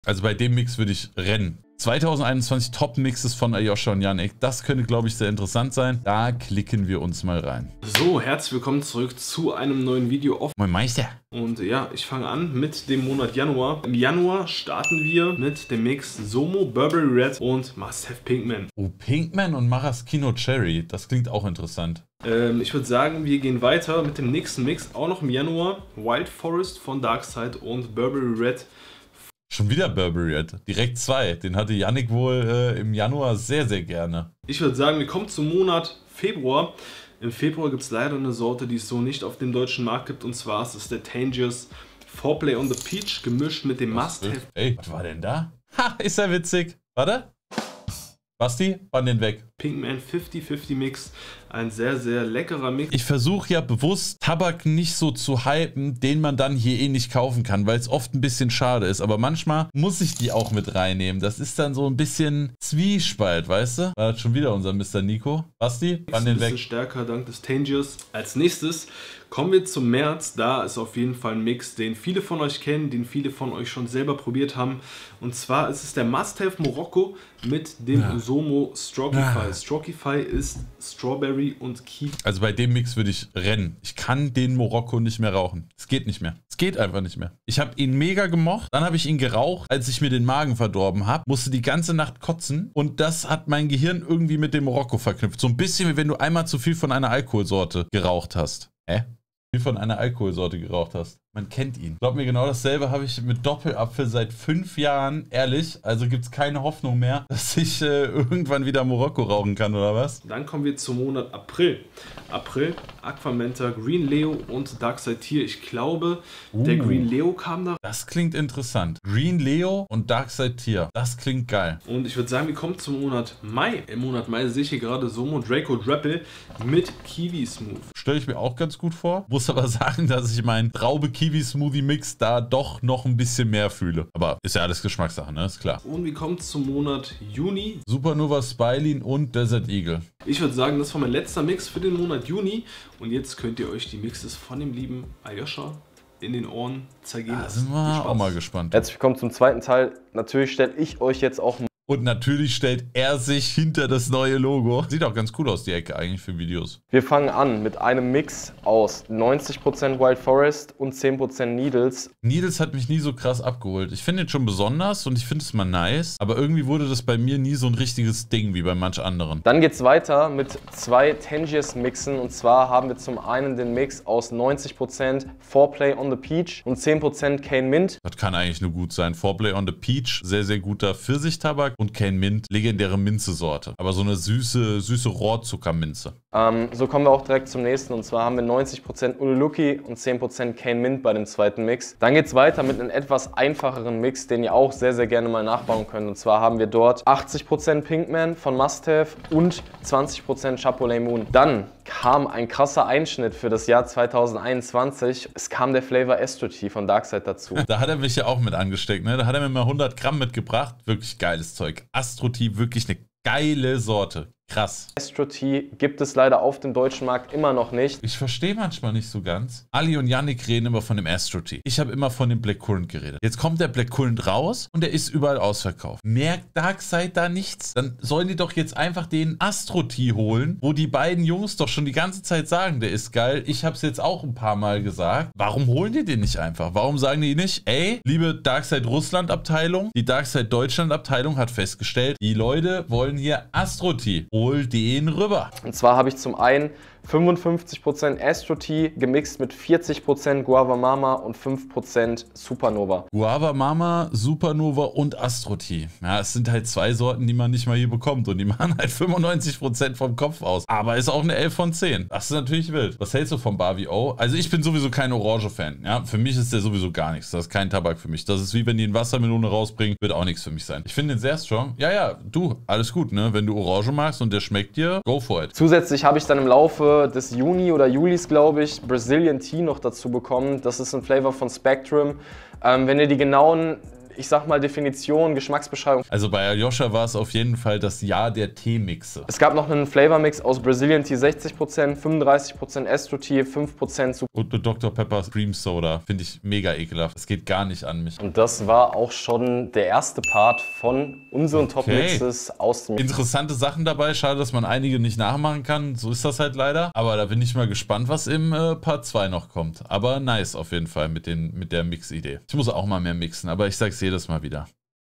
Also bei dem Mix würde ich rennen. 2021 Top-Mixes von Aljoscha und Yannick. Das könnte, glaube ich, sehr interessant sein. Da klicken wir uns mal rein. So, herzlich willkommen zurück zu einem neuen Video auf Moin Meister. Und ja, ich fange an mit dem Monat Januar. Im Januar starten wir mit dem Mix Somo, Burberry Red und Must Have Pinkman. Oh, Pinkman und Maraschino Cherry. Das klingt auch interessant. Ich würde sagen, wir gehen weiter mit dem nächsten Mix. Auch noch im Januar. Wild Forest von Darkside und Burberry Red. Schon wieder Burberry Red. Direkt 2. Den hatte Yannick wohl im Januar sehr, sehr gerne. Ich würde sagen, wir kommen zum Monat Februar. Im Februar gibt es leider eine Sorte, die es so nicht auf dem deutschen Markt gibt. Und zwar ist es der Tangiers Foreplay on the Peach gemischt mit dem Must Have. Ey, was war denn da? Ha, ist ja witzig. Warte. Basti, wann den weg? Pinkman 50-50 Mix. Ein sehr, sehr leckerer Mix. Ich versuche ja bewusst, Tabak nicht so zu hypen, den man dann hier eh nicht kaufen kann, weil es oft ein bisschen schade ist. Aber manchmal muss ich die auch mit reinnehmen. Das ist dann so ein bisschen Zwiespalt, weißt du? War das schon wieder unser Mr. Nico? Basti, wann den weg? Ein bisschen stärker dank des Tangiers. Als nächstes kommen wir zum März. Da ist auf jeden Fall ein Mix, den viele von euch kennen, den viele von euch schon selber probiert haben. Und zwar ist es der Must Have Morocco mit dem Somo Strockify. Strockify ist Strawberry und Kiwi. Also bei dem Mix würde ich rennen. Ich kann den Morocco nicht mehr rauchen. Es geht nicht mehr. Es geht einfach nicht mehr. Ich habe ihn mega gemocht. Dann habe ich ihn geraucht, als ich mir den Magen verdorben habe. Musste die ganze Nacht kotzen. Und das hat mein Gehirn irgendwie mit dem Morocco verknüpft. So ein bisschen wie wenn du einmal zu viel von einer Alkoholsorte geraucht hast. Wie von einer Alkoholsorte geraucht hast. Man kennt ihn. Glaub mir, genau dasselbe habe ich mit Doppelapfel seit 5 Jahren. Ehrlich, also gibt es keine Hoffnung mehr, dass ich irgendwann wieder Morocco rauchen kann, oder was? Dann kommen wir zum Monat April. April, Aquamenta, Green Leo und Darkside Tier. Ich glaube, der Green Leo kam da. Das klingt interessant. Green Leo und Darkside Tier. Das klingt geil. Und ich würde sagen, wir kommen zum Monat Mai. Im Monat Mai sehe ich hier gerade Somo Draco Drapple mit Kiwi Smooth. Stelle ich mir auch ganz gut vor. Muss aber sagen, dass ich meinen Traube-Kiwi-Smoothie-Mix da doch noch ein bisschen mehr fühle. Aber ist ja alles Geschmackssache, ne? Ist klar. Und wir kommen zum Monat Juni. Supernova Spylene und Desert Eagle. Ich würde sagen, das war mein letzter Mix für den Monat Juni. Und jetzt könnt ihr euch die Mixes von dem lieben Aljoscha in den Ohren zergehen lassen. Da sind wir auch mal gespannt. Herzlich willkommen zum zweiten Teil. Natürlich stelle ich euch jetzt auch und natürlich stellt er sich hinter das neue Logo. Sieht auch ganz cool aus, die Ecke eigentlich für Videos. Wir fangen an mit einem Mix aus 90% Wild Forest und 10% Needles. Needles hat mich nie so krass abgeholt. Ich finde ihn schon besonders und ich finde es mal nice. Aber irgendwie wurde das bei mir nie so ein richtiges Ding wie bei manch anderen. Dann geht es weiter mit 2 Tangiers Mixen. Und zwar haben wir zum einen den Mix aus 90% Foreplay on the Peach und 10% Cane Mint. Das kann eigentlich nur gut sein. Foreplay on the Peach, sehr, sehr guter Pfirsichtabak. Und Cane Mint, legendäre Minze-Sorte. Aber so eine süße Rohrzuckerminze. So kommen wir auch direkt zum nächsten. Und zwar haben wir 90% Ululuki und 10% Cane Mint bei dem zweiten Mix. Dann geht es weiter mit einem etwas einfacheren Mix, den ihr auch sehr, sehr gerne mal nachbauen könnt. Und zwar haben wir dort 80% Pinkman von Must Have und 20% Chapeau Moon. Dann kam ein krasser Einschnitt für das Jahr 2021. Es kam der Flavor Astro-T von Darkside dazu. Da hat er mich ja auch mit angesteckt, ne? Da hat er mir mal 100 Gramm mitgebracht. Wirklich geiles Zeug. Astro-T, wirklich eine geile Sorte. Krass. Astro-T gibt es leider auf dem deutschen Markt immer noch nicht. Ich verstehe manchmal nicht so ganz. Ali und Yannick reden immer von dem Astro-T. Ich habe immer von dem Black Currant geredet. Jetzt kommt der Black Currant raus und der ist überall ausverkauft. Merkt Darkside da nichts? Dann sollen die doch jetzt einfach den Astro-T holen, wo die beiden Jungs doch schon die ganze Zeit sagen, der ist geil. Ich habe es jetzt auch ein paar Mal gesagt. Warum holen die den nicht einfach? Warum sagen die nicht, ey, liebe Darkside Russland Abteilung, die Darkside Deutschland Abteilung hat festgestellt, die Leute wollen hier Astro-T. Hol den rüber. Und zwar habe ich zum einen 55% Astro-T gemixt mit 40% Guava Mama und 5% Supernova. Guava Mama, Supernova und Astro-T. Ja, es sind halt 2 Sorten, die man nicht mal hier bekommt und die machen halt 95% vom Kopf aus. Aber ist auch eine 11 von 10. Das ist natürlich wild. Was hältst du vom Barbie O? Also ich bin sowieso kein Orange-Fan. Ja, für mich ist der sowieso gar nichts. Das ist kein Tabak für mich. Das ist wie wenn die eine Wassermelone rausbringen, wird auch nichts für mich sein. Ich finde den sehr strong. Ja, du, alles gut, ne? Wenn du Orange magst und der schmeckt dir, go for it. Zusätzlich habe ich dann im Laufe des Juni oder Julis, glaube ich, Brazilian Tea noch dazu bekommen. Das ist ein Flavor von Spectrum. Wenn ihr die genauen ich sag mal, Definition, Geschmacksbeschreibung. Also bei Aljoscha war es auf jeden Fall das Jahr der Teemixe. Es gab noch einen Flavor-Mix aus Brazilian Tea 60%, 35% Astro Tea, 5% zu. Und Dr. Pepper Cream Soda finde ich mega ekelhaft. Es geht gar nicht an mich. Und das war auch schon der erste Part von unseren Top-Mixes aus dem... Interessante Sachen dabei. Schade, dass man einige nicht nachmachen kann. So ist das halt leider. Aber da bin ich mal gespannt, was im Part 2 noch kommt. Aber nice auf jeden Fall mit der Mix-Idee. Ich muss auch mal mehr mixen, aber ich sag's jedes Mal wieder.